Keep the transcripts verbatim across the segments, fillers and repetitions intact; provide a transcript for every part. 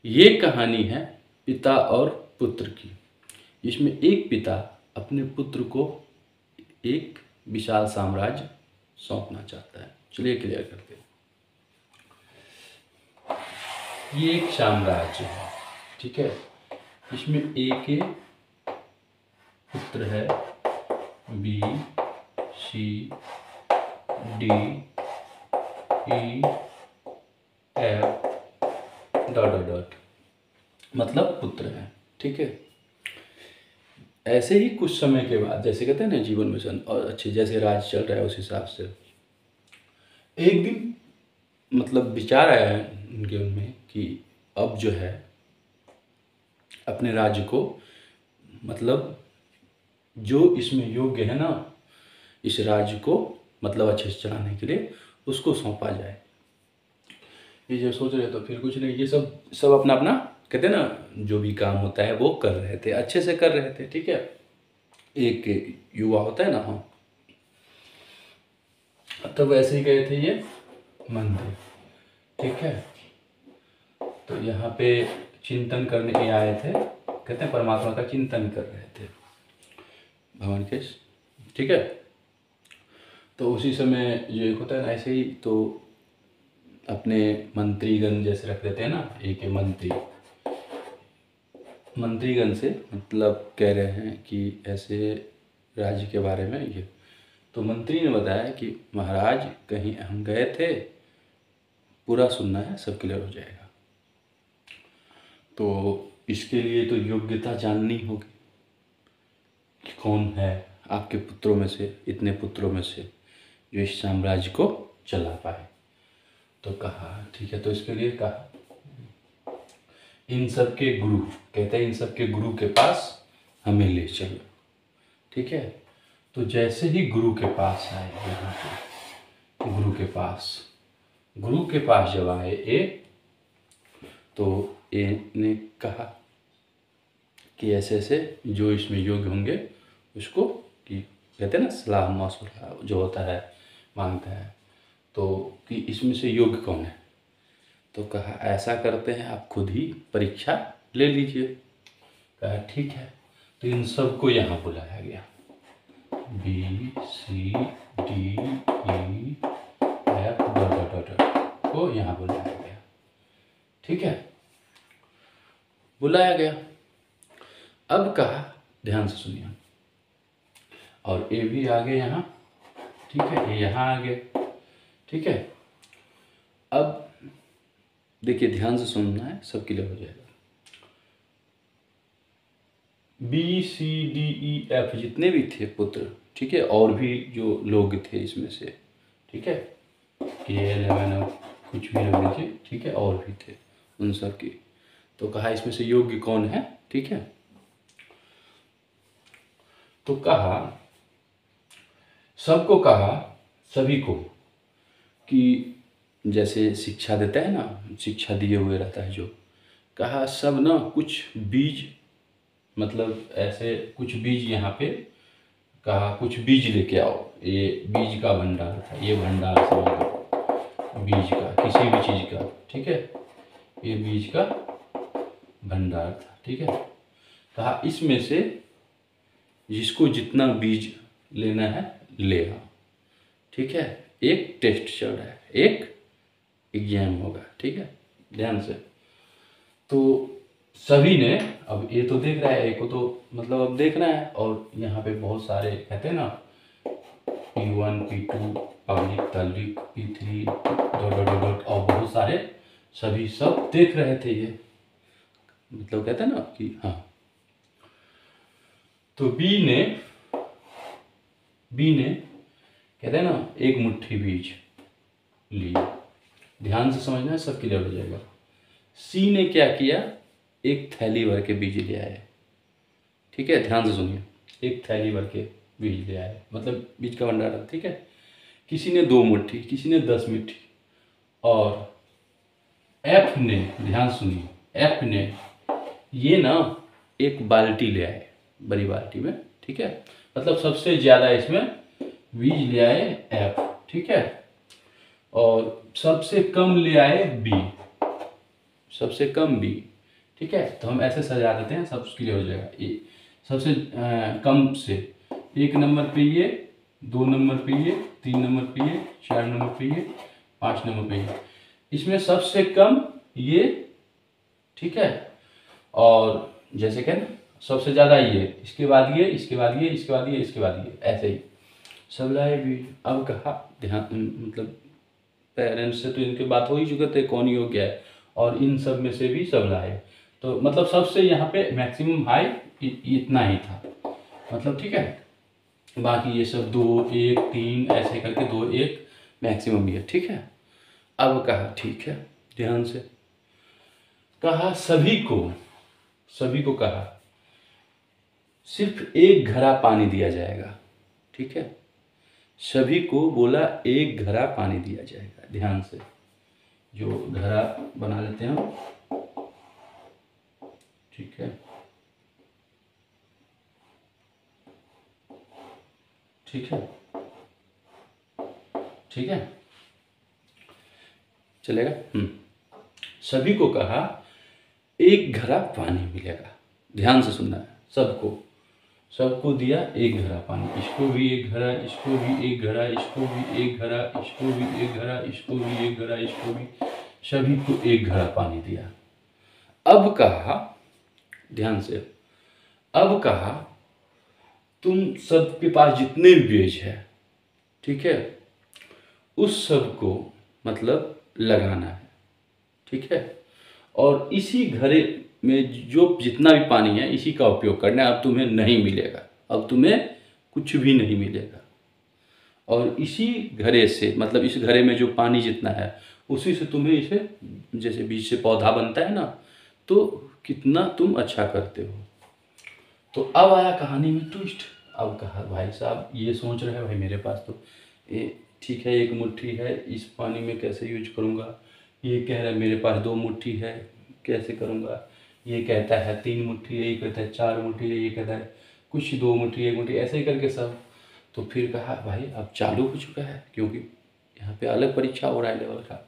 ये कहानी है पिता और पुत्र की। इसमें एक पिता अपने पुत्र को एक विशाल साम्राज्य सौंपना चाहता है। चलिए क्लियर करते हैं। ये एक साम्राज्य है, ठीक है। इसमें एक एक पुत्र है, B C D E F dot dot dot, मतलब पुत्र है, ठीक है। ऐसे ही कुछ समय के बाद, जैसे कहते हैं ना जीवन मिशन, और अच्छे जैसे राज चल रहा है उस हिसाब से एक दिन मतलब विचार आया है उनके उनमें कि अब जो है अपने राज्य को, मतलब जो इसमें योग्य है ना इस राज्य को मतलब अच्छे से चलाने के लिए उसको सौंपा जाए। ये जो सोच रहे तो फिर कुछ नहीं, ये सब सब अपना अपना कहते हैं ना जो भी काम होता है वो कर रहे थे, अच्छे से कर रहे थे, ठीक है। एक युवा होता है ना, हाँ, तो वैसे ही गए थे ये मंदिर, ठीक है। तो यहाँ पे चिंतन करने के आए थे, कहते हैं परमात्मा का चिंतन कर रहे थे भगवान के, ठीक है। तो उसी समय जो एक होता है ना ऐसे ही, तो अपने मंत्रीगण जैसे रख देते हैं ना, एक मंत्री मंत्रीगण से मतलब कह रहे हैं कि ऐसे राज्य के बारे में ये, तो मंत्री ने बताया कि महाराज कहीं हम गए थे, पूरा सुनना है, सब क्लियर हो जाएगा। तो इसके लिए तो योग्यता जाननी होगी कि कौन है आपके पुत्रों में से, इतने पुत्रों में से जो इस साम्राज्य को चला पाए। तो कहा ठीक है, तो इसके लिए कहा इन सब के गुरु, कहते हैं इन सब के गुरु के पास हमें ले चलो, ठीक है। तो जैसे ही गुरु के पास आए, यहाँ पे गुरु के पास गुरु के पास जब आए ए, तो ए ने कहा कि ऐसे ऐसे जो इसमें योग्य होंगे उसको, कि कहते हैं ना सलाह मशवरा जो होता है मांगता है, तो कि इसमें से योग्य कौन है। तो कहा ऐसा करते हैं आप खुद ही परीक्षा ले लीजिए। कहा ठीक है। तो इन सबको यहाँ बुलाया गया, B C D E F dot dot dot को यहाँ बुलाया गया, ठीक है, बुलाया गया। अब कहा ध्यान से सुनिए, और ए भी आ गए यहाँ, ठीक है, ये यहाँ आ गए, ठीक है। अब देखिए ध्यान से सुनना है, सब क्लियर हो जाएगा। B C D E F जितने भी थे पुत्र, ठीक है, और भी जो लोग थे इसमें से, ठीक है, के एलेवन कुछ भी रख लीजिए, ठीक है, और भी थे उन सब की। तो कहा इसमें से योग्य कौन है, ठीक है। तो कहा सबको, कहा सभी को, कि जैसे शिक्षा देता है ना, शिक्षा दिए हुए रहता है जो, कहा सब ना कुछ बीज, मतलब ऐसे कुछ बीज यहाँ पे, कहा कुछ बीज लेके आओ। ये बीज का भंडार था, ये भंडार समझ लो बीज का, किसी भी चीज़ का, ठीक है, ये बीज का भंडार था, ठीक है। कहा इसमें से जिसको जितना बीज लेना है ले आओ, ठीक है। एक टेस्ट चल रहा है, एक एग्जाम होगा, ठीक है, ध्यान से। तो सभी ने, अब ये तो देख रहा है, एक को तो मतलब अब देख रहा है, और यहाँ पे बहुत सारे कहते हैं ना P one P two public तल्विक P three dot dot dot, और बहुत सारे सभी सब देख रहे थे ये, मतलब कहते हैं ना कि हाँ। तो बी ने बी ने कहते हैं ना एक मुट्ठी बीज लिए, ध्यान से समझना है, सब क्लियर हो जाएगा। सी ने क्या किया, एक थैली भर के बीज ले आए, ठीक है, ध्यान से सुनिए, एक थैली भर के बीज ले आए, मतलब बीज का भंडार, ठीक है। किसी ने दो मुट्ठी, किसी ने दस मुट्ठी, और एफ ने, ध्यान सुनिए, एफ ने ये ना एक बाल्टी ले आए, बड़ी बाल्टी में, ठीक है, मतलब सबसे ज़्यादा इसमें बीज ले आए एफ, ठीक है, और सबसे कम ले आए बी, सबसे कम बी, ठीक है। तो हम ऐसे सजा देते हैं, सब क्लियर हो जाएगा। ये सबसे अ, कम से एक नंबर पे ये, दो नंबर पे ये, तीन नंबर पे ये, चार नंबर पे ये, पाँच नंबर पे ये, इसमें सबसे कम ये, ठीक है। और जैसे कि ना सबसे ज़्यादा ये, इसके बाद ये, इसके बाद ये, इसके बाद ये, इसके बाद ये, ऐसे ही सब लाए भी। अब कहा ध्यान, मतलब पेरेंट्स से तो इनके बात हो ही चुके थे कौन योग्य है, और इन सब में से भी सब लाए। तो मतलब सबसे यहाँ पे मैक्सिमम हाई इतना ही था, मतलब ठीक है। बाकी ये सब दो, एक, तीन ऐसे करके दो, एक मैक्सिमम ये, ठीक है। अब कहा ठीक है, ध्यान से कहा सभी को, सभी को कहा सिर्फ एक घड़ा पानी दिया जाएगा, ठीक है। सभी को बोला एक घड़ा पानी दिया जाएगा। ध्यान से जो घड़ा बना लेते हैं, ठीक है, ठीक है, ठीक है, चलेगा। हम्म सभी को कहा एक घड़ा पानी मिलेगा। ध्यान से सुनना है, सबको, सबको दिया एक घड़ा पानी, इसको भी एक घड़ा, इसको भी एक घड़ा, इसको भी एक घड़ा, इसको भी एक घड़ा, इसको भी एक घड़ा, इसको भी, सभी को एक घड़ा पानी दिया। अब कहा, ध्यान से, अब कहा तुम सबके पास जितने भी बीज है, ठीक है, उस सब को मतलब लगाना है, ठीक है। और इसी घड़े में जो जितना भी पानी है इसी का उपयोग करना है। अब तुम्हें नहीं मिलेगा, अब तुम्हें कुछ भी नहीं मिलेगा। और इसी घड़े से, मतलब इस घड़े में जो पानी जितना है उसी से तुम्हें, इसे जैसे बीज से पौधा बनता है ना, तो कितना तुम अच्छा करते हो। तो अब आया कहानी में ट्विस्ट। अब कहा भाई साहब ये सोच रहे हैं भाई मेरे पास तो ये ठीक है एक मुट्ठी है, इस पानी में कैसे यूज करूँगा। ये कह रहा है मेरे पास दो मुट्ठी है, कैसे करूँगा। ये कहता है तीन मुट्ठी है, ये कहता है चार मुट्ठी है, ये कहता है कुछ दो मुट्ठी, एक मुट्ठी, ऐसे ही करके सब। तो फिर कहा भाई अब चालू हो चुका है, क्योंकि यहाँ पे अलग परीक्षा हो रहा है लेवल का।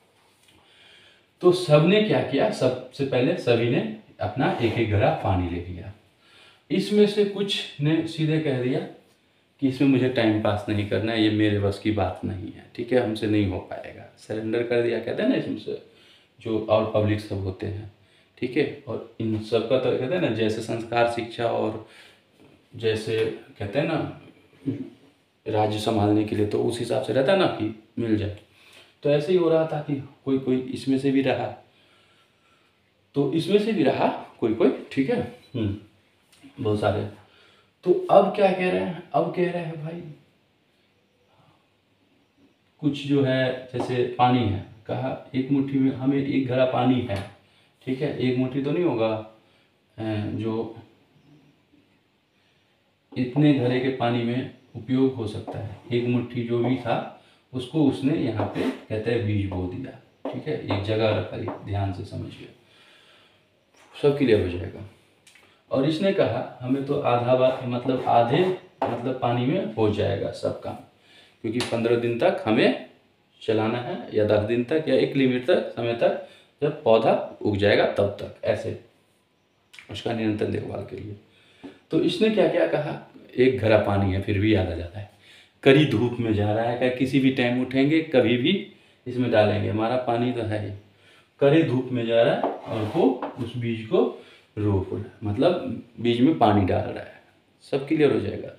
तो सबने क्या किया, सबसे पहले सभी ने अपना एक एक घड़ा पानी ले लिया। इसमें से कुछ ने सीधे कह दिया कि इसमें मुझे टाइम पास नहीं करना है, ये मेरे बस की बात नहीं है, ठीक है, हमसे नहीं हो पाएगा, सरेंडर कर दिया, कहते हैं ना इसमें से जो और पब्लिक सब होते हैं, ठीक है। और इन सब का तो कहते हैं ना जैसे संस्कार शिक्षा और जैसे कहते हैं ना राज्य संभालने के लिए, तो उस हिसाब से रहता है ना कि मिल जाए। तो ऐसे ही हो रहा था कि कोई कोई इसमें से भी रहा, तो इसमें से भी रहा कोई कोई, ठीक है, हम्म बहुत सारे। तो अब क्या कह रहे हैं, अब कह रहे हैं भाई कुछ जो है जैसे पानी है, कहा एक मुट्ठी में हमें एक घड़ा पानी है, ठीक है, एक मुट्ठी तो नहीं होगा, जो इतने घड़े के पानी में उपयोग हो सकता है, एक मुट्ठी जो भी था उसको उसने यहाँ पे कहते हैं बीज बो दिया, ठीक है, एक जगह रखा, ध्यान से समझिए सब क्लियर हो जाएगा। और इसने कहा हमें तो आधा बार मतलब आधे मतलब पानी में हो जाएगा सब काम, क्योंकि पंद्रह दिन तक हमें चलाना है, या दस दिन तक, या एक लिमिट तक समय तक, जब पौधा उग जाएगा तब तक, ऐसे उसका निरंतर देखभाल के लिए। तो इसने क्या क्या कहा, एक घड़ा पानी है फिर भी याद आ जाता है, कड़ी धूप में जा रहा है, क्या किसी भी टाइम उठेंगे कभी भी इसमें डालेंगे, हमारा पानी तो है ही, कड़ी धूप में जा रहा है और वो उस बीज को रोप रहा है, मतलब बीज में पानी डाल रहा है, सब क्लियर हो जाएगा।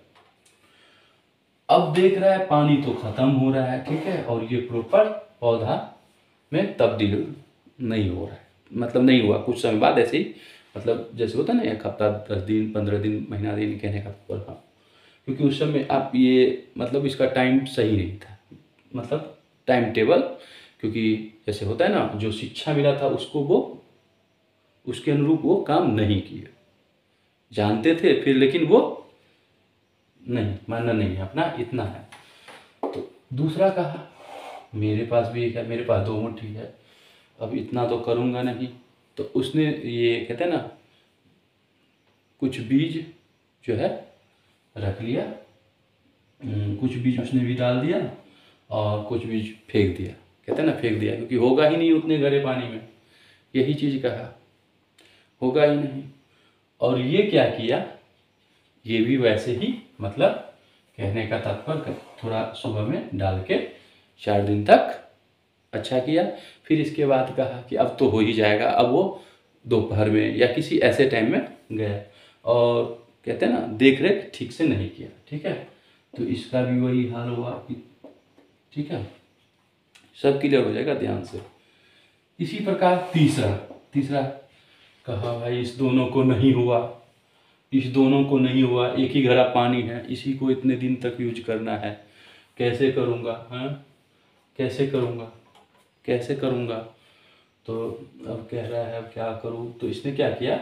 अब देख रहा है पानी तो खत्म हो रहा है, ठीक है, और ये प्रॉपर पौधा में तब्दील नहीं हो रहा है, मतलब नहीं हुआ, कुछ समय बाद ऐसे ही, मतलब जैसे होता है ना एक हफ्ता, दस दिन, पंद्रह दिन, महीना दिन कहने का प्रभाव, क्योंकि उस समय आप ये मतलब इसका टाइम सही नहीं था, मतलब टाइम टेबल, क्योंकि जैसे होता है ना जो शिक्षा मिला था उसको वो उसके अनुरूप वो काम नहीं किए, जानते थे फिर लेकिन वो नहीं मानना नहीं है अपना, इतना है। तो दूसरा कहा मेरे पास भी एक है, मेरे पास दो मुट्ठी है, अब इतना तो करूँगा नहीं। तो उसने ये कहते हैं ना कुछ बीज जो है रख लिया, कुछ बीज उसने भी डाल दिया और कुछ बीज फेंक दिया, कहते हैं ना फेंक दिया, क्योंकि होगा ही नहीं उतने गहरे पानी में, यही चीज़ कहा। होगा ही नहीं। और ये क्या किया, ये भी वैसे ही, मतलब कहने का तात्पर्य थोड़ा सुबह में डाल के चार दिन तक अच्छा किया। फिर इसके बाद कहा कि अब तो हो ही जाएगा, अब वो दोपहर में या किसी ऐसे टाइम में गया और कहते हैं ना देख रेख ठीक से नहीं किया। ठीक है, तो इसका भी वही हाल हुआ कि ठीक है, सब क्लियर हो जाएगा ध्यान से। इसी प्रकार तीसरा तीसरा कहा भाई इस दोनों को नहीं हुआ, इस दोनों को नहीं हुआ, एक ही घड़ा पानी है, इसी को इतने दिन तक यूज करना है, कैसे करूँगा, हाँ कैसे करूँगा कैसे करूँगा। तो अब कह रहा है अब क्या करूँ, तो इसने क्या किया,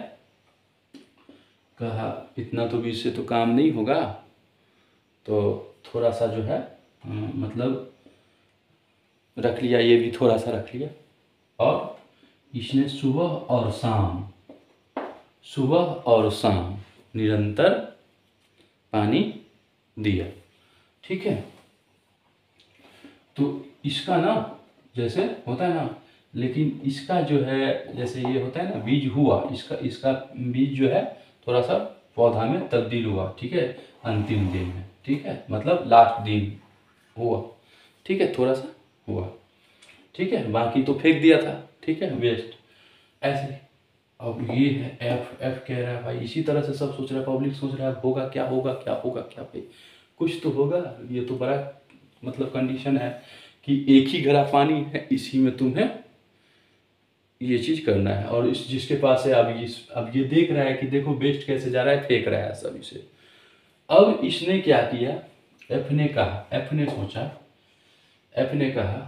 कहा इतना तो बीज से तो काम नहीं होगा, तो थोड़ा सा जो है मतलब रख लिया, ये भी थोड़ा सा रख लिया। और इसने सुबह और शाम सुबह और शाम निरंतर पानी दिया। ठीक है, तो इसका ना जैसे होता है ना, लेकिन इसका जो है जैसे ये होता है ना बीज हुआ, इसका इसका बीज जो है थोड़ा सा पौधा में तब्दील हुआ। ठीक है, अंतिम दिन में, ठीक है, मतलब लास्ट दिन हुआ। ठीक है, थोड़ा सा हुआ। ठीक है, बाकी तो फेंक दिया था। ठीक है, वेस्ट ऐसे। अब ये है एफ एफ कह रहा है भाई इसी तरह से सब सोच रहा है, पब्लिक सोच रहा है होगा क्या होगा क्या होगा क्या भाई, कुछ तो होगा। ये तो बड़ा मतलब कंडीशन है कि एक ही घड़ा पानी है, इसी में तुम्हें ये चीज़ करना है। और इस जिसके पास है अब इस अब ये देख रहा है कि देखो वेस्ट कैसे जा रहा है, फेंक रहा है सब इसे। अब इसने क्या किया, एफ ने कहा एफ ने सोचा एफ ने कहा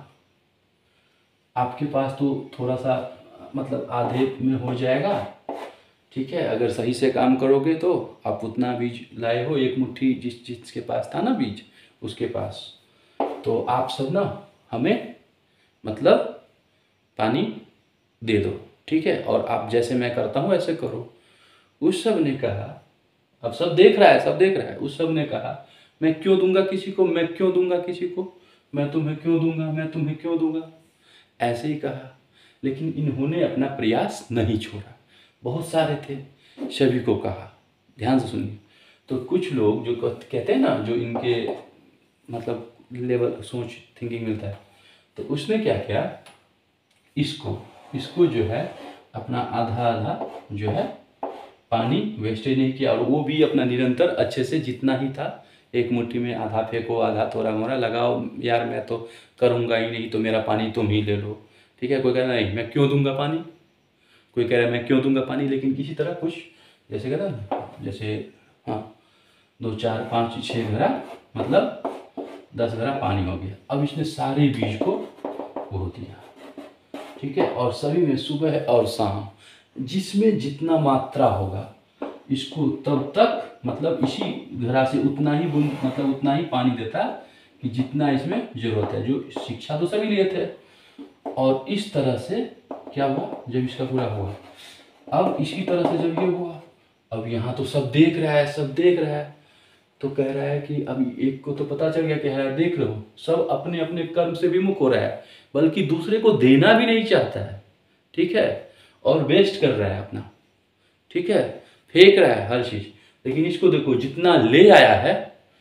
आपके पास तो थोड़ा सा मतलब आधे में हो जाएगा। ठीक है, अगर सही से काम करोगे तो आप उतना बीज लाए हो, एक मुट्ठी जिस जिसके पास था ना बीज उसके पास, तो आप सब ना हमें मतलब पानी दे दो। ठीक है, और आप जैसे मैं करता हूँ ऐसे करो। उस सब ने कहा, अब सब देख रहा है सब देख रहा है उस सब ने कहा मैं क्यों दूंगा किसी को, मैं क्यों दूंगा किसी को, मैं तुम्हें क्यों दूंगा, मैं तुम्हें क्यों दूंगा, ऐसे ही कहा। लेकिन इन्होंने अपना प्रयास नहीं छोड़ा, बहुत सारे थे, सभी को कहा। ध्यान से सुनिए। तो कुछ लोग जो कहते हैं ना, जो इनके मतलब लेवल सोच थिंकिंग मिलता है, तो उसने क्या किया, इसको इसको जो है अपना आधा आधा जो है पानी वेस्टेज नहीं किया, और वो भी अपना निरंतर अच्छे से जितना ही था, एक मुट्ठी में आधा फेंको आधा थोड़ा मोड़ा लगाओ, यार मैं तो करूँगा ही नहीं तो मेरा पानी तुम ही ले लो। ठीक है, कोई कह रहा नहीं मैं क्यों दूंगा पानी, कोई कह रहा है मैं क्यों दूंगा पानी, लेकिन किसी तरह कुछ जैसे कहता ना, जैसे हाँ दो चार पाँच छः घड़ा मतलब दस घड़ा पानी हो गया। अब इसने सारे बीज को बो दिया। ठीक है, और सभी में सुबह और शाम जिसमें जितना मात्रा होगा इसको तब तक मतलब इसी घड़ा से उतना ही बूंद मतलब उतना ही पानी देता कि जितना इसमें जरूरत है। जो शिक्षा तो सभी लिए थे, और इस तरह से क्या हुआ, जब इसका पूरा हुआ, अब इसी तरह से जब ये हुआ, अब यहाँ तो सब देख रहा है सब देख रहा है, तो कह रहा है कि अब एक को तो पता चल गया कि है देख लो, सब अपने अपने कर्म से विमुख हो रहा है, बल्कि दूसरे को देना भी नहीं चाहता है। ठीक है, और वेस्ट कर रहा है अपना। ठीक है, फेंक रहा है हर चीज। लेकिन इसको देखो जितना ले आया है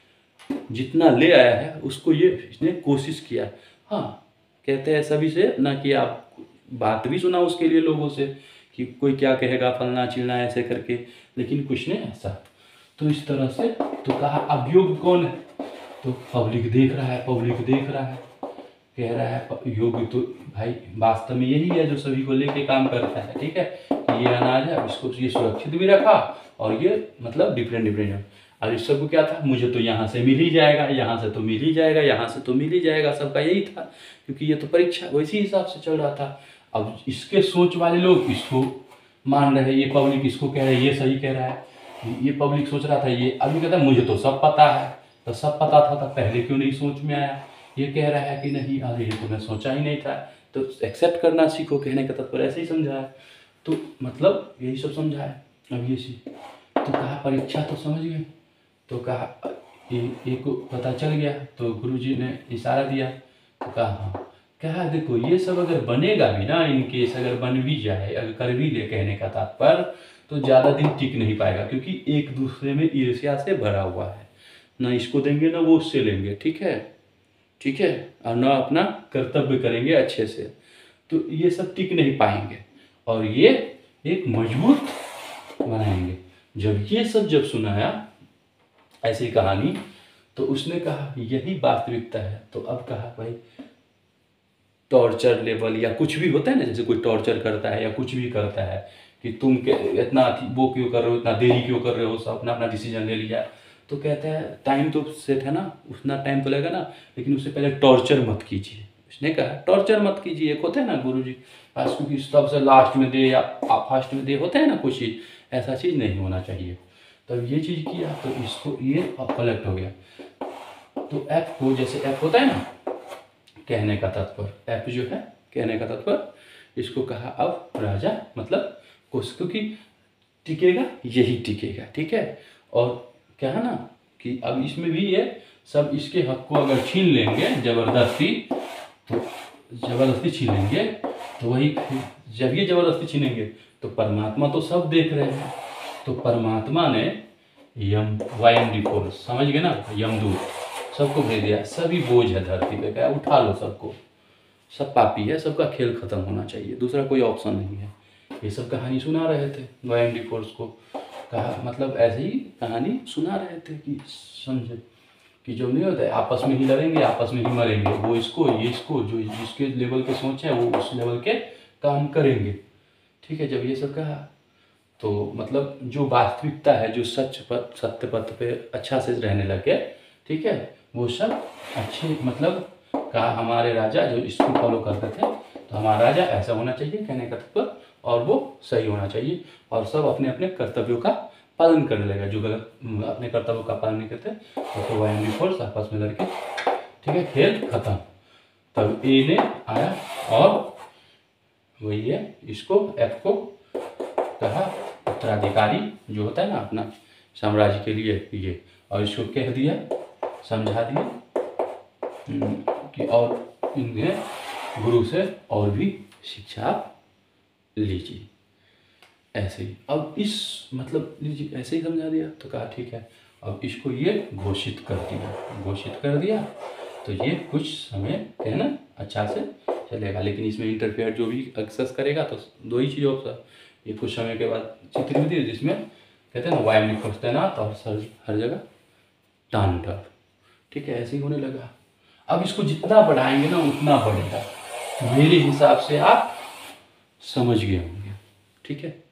जितना ले आया है उसको ये इसने कोशिश किया। हाँ, कहते हैं सभी से ना कि आप बात भी सुना उसके लिए लोगों से कि कोई क्या कहेगा फलना चिलना ऐसे करके, लेकिन कुछ नहीं ऐसा। तो इस तरह से तो कहा अब योग्य कौन है, तो पब्लिक देख रहा है पब्लिक देख रहा है कह रहा है योग्य तो भाई वास्तव में यही है जो सभी को लेके काम करता है। ठीक है, कि ये अनाज है, इसको ये सुरक्षित भी रखा और ये मतलब डिफरेंट डिफरेंट। और इस सबको क्या था, मुझे तो यहाँ से मिल ही जाएगा, यहाँ से तो मिल ही जाएगा, यहाँ से तो मिल ही जाएगा, सबका यही था, क्योंकि ये तो परीक्षा वैसे हिसाब से चल रहा था। अब इसके सोच वाले लोग इसको मान रहे, ये पब्लिक इसको कह रहे ये सही कह रहा है, ये पब्लिक सोच रहा था ये, अभी कहता है मुझे तो सब पता है। तो सब पता था तो पहले क्यों नहीं सोच में आया, ये कह रहा है कि नहीं अरे ये तो मैं सोचा ही नहीं था। तो एक्सेप्ट करना सीखो, कहने का तत्पर ऐसे ही समझा है। तो मतलब यही सब समझा है। अब ये सी तो कहा परीक्षा तो समझ गए, तो कहा एक को पता चल गया, तो गुरुजी ने इशारा दिया, तो कहा हाँ क्या देखो ये सब अगर बनेगा भी ना, इनकेस अगर बन भी जाए, अगर कर भी ले, कहने का तात्पर्य तो ज़्यादा दिन टिक नहीं पाएगा, क्योंकि एक दूसरे में ईर्ष्या से भरा हुआ है, ना इसको देंगे ना वो उससे लेंगे, ठीक है ठीक है, और ना अपना कर्तव्य करेंगे अच्छे से, तो ये सब टिक नहीं पाएंगे और ये एक मजबूत बनाएंगे। जब ये सब जब सुनाया ऐसी कहानी, तो उसने कहा यही वास्तविकता है। तो अब कहा भाई टॉर्चर लेवल या कुछ भी होता है ना, जैसे कोई टॉर्चर करता है या कुछ भी करता है कि तुम के इतना वो क्यों कर रहे हो, इतना देरी क्यों कर रहे हो, सब अपना अपना डिसीजन ले लिया, तो कहता है टाइम तो सेट है ना, उतना टाइम तो लगेगा ना, लेकिन उससे पहले टॉर्चर मत कीजिए। उसने कहा टॉर्चर मत कीजिए। एक होता है ना गुरु जी पास, क्योंकि सबसे लास्ट में दे या फास्ट में दे, होता है ना कुछ चीज़, ऐसा चीज़ नहीं होना चाहिए। तब ये चीज़ किया तो इसको ये अब कलेक्ट हो गया। तो ऐप को, जैसे ऐप होता है ना कहने का तात्पर्य, ऐप जो है कहने का तात्पर्य, इसको कहा अब राजा मतलब कुछ, क्योंकि टिकेगा यही टिकेगा, ठीक है। और क्या है ना कि अब इसमें भी ये सब इसके हक को अगर छीन लेंगे जबरदस्ती, तो जबरदस्ती छीन लेंगे, तो वही जब ये जबरदस्ती छीनेंगे तो परमात्मा तो सब देख रहे हैं, तो परमात्मा ने यम वायम डी फोर्स, समझ गए ना, यमदूत सबको भेज दिया, सभी बोझ है धरती पे, क्या उठा लो सबको, सब पापी है, सबका खेल खत्म होना चाहिए, दूसरा कोई ऑप्शन नहीं है। ये सब कहानी सुना रहे थे वायम डी फोर्स को, कहा मतलब ऐसे ही कहानी सुना रहे थे कि समझे कि जो नहीं होता है आपस में ही लड़ेंगे, आपस में ही मरेंगे, वो इसको ये इसको, जो जिसके लेवल के सोच है वो उस लेवल के काम करेंगे, ठीक है। जब ये सब कहा तो मतलब जो वास्तविकता है, जो सच पथ सत्य पथ पे अच्छा से रहने लगे, ठीक है, वो सब अच्छे मतलब कहा हमारे राजा जो इसको फॉलो करते थे, तो हमारा राजा ऐसा होना चाहिए कहने का तात्पर्य, और वो सही होना चाहिए, और सब अपने अपने कर्तव्यों का पालन करने लगा। जो गलत अपने कर्तव्यों का पालन नहीं करते तो फिर वायम डी फोर्स आपस में लड़के, ठीक है, खेल खत्म। तब ए ने आया और वही है इसको एफ को कहा उत्तराधिकारी जो होता है ना अपना साम्राज्य के लिए ये, और इसको कह दिया, समझा दिया कि और इन्हें गुरु से और भी शिक्षा आप लीजिए, ऐसे ही। अब इस मतलब लीजिए ऐसे ही समझा दिया, तो कहा ठीक है, अब इसको ये घोषित कर दिया, घोषित कर दिया तो ये कुछ समय कहना अच्छा से चलेगा, लेकिन इसमें इंटरफेयर जो भी एक्सेस करेगा तो दो ही चीज़ ऑप्शन, ये कुछ समय के बाद चित्र भी दी जिसमें कहते हैं ना वायम डी फोर्स तैनात और सर हर जगह तांडव, ठीक है, ऐसे ही होने लगा। अब इसको जितना बढ़ाएंगे ना उतना बढ़ेगा, मेरे हिसाब से आप समझ गए होंगे, ठीक है।